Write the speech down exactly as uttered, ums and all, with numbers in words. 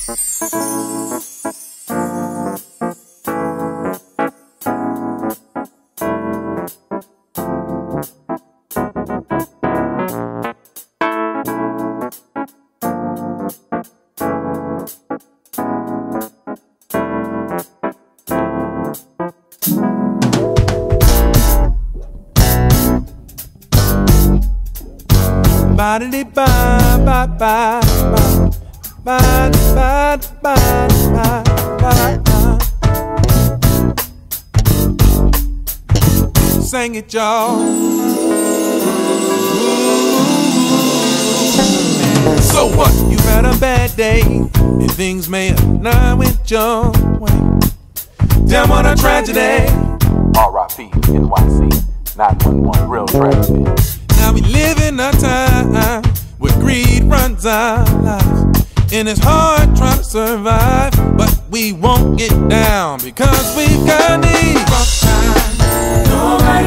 Sing it, y'all. So what? You had a bad day, and things may have not went your way. Damn, what a tragedy. R I P N Y C nine one one, real tragedy. Now we live in a time where greed runs our lives, and it's hard trying to survive, but we won't get down because we've got needs.